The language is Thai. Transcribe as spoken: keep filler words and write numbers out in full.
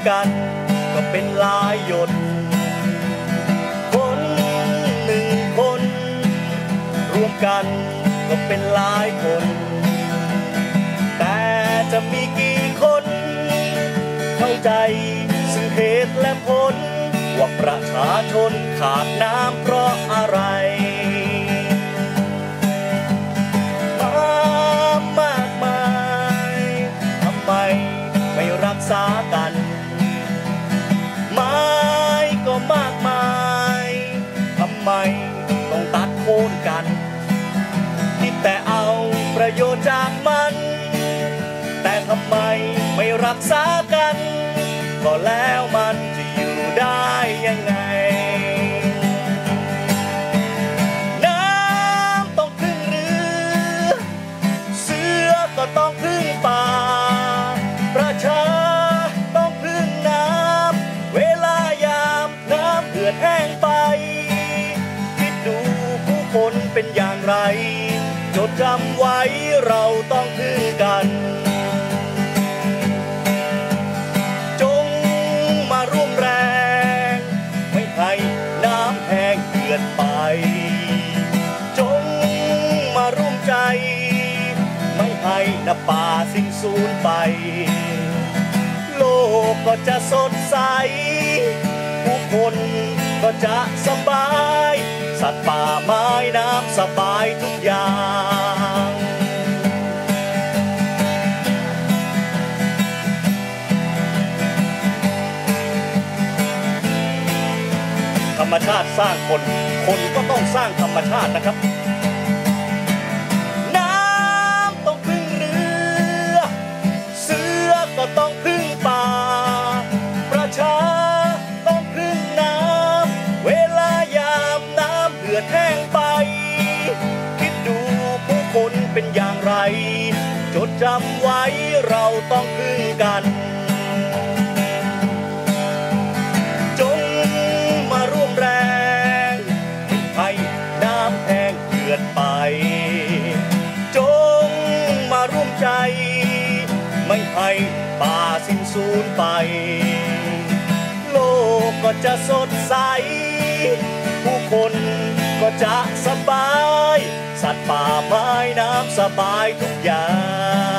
กันก็เป็นหลายหยดคนหนึ่งคนรวมกันก็เป็นหลายคนแต่จะมีกี่คนเข้าใจซึ่งเหตุและผลว่าประชาชนขาดน้ำเพราะอะไรมามากมายทำไมไม่รักษากันไม้ก็มากมายทำไมต้องตัดโค่นกันคิดแต่เอาประโยชน์จากมันแต่ทำไมไม่รักษากันก็แล้วมันจะอยู่ได้ยังไงน้ำต้องพึ่งเรือเสือก็ต้องพึ่งป่าประชาต้องพึ่งน้ำเวลายามน้ำเหือดแห้งไปคิดดูผู้คนเป็นอย่างไรจดจำไว้เราต้องพึ่งกันจงมาร่วมแรงไม่ให้น้ำแห้งเหือดไปจงมาร่วมใจไม่ให้น้ำป่าสิ้นสูญไปโลกก็จะสดใสผู้คนก็จะสบายสัตว์ป่าไม้น้ำสบายทุกอย่างธรรมชาติสร้างคนคนก็ต้องสร้างธรรมชาตินะครับน้ำต้องพึ่งเรือเสือก็ต้องพึ่งป่าประชาต้องพึ่งน้ำเวลายามน้ำเหือดแห้งไปคิดดูผู้คนเป็นอย่างไรจดจำไว้เราต้องพึ่งกันจงมาร่วมแรงให้น้ำแห้งเหือดไปจงมาร่วมใจไม่ให้ป่าสิ้นสูญไปโลกก็จะสดใสผู้คนก็จะสบายสัตว์ป่าไม้น้ำสบายทุกอย่าง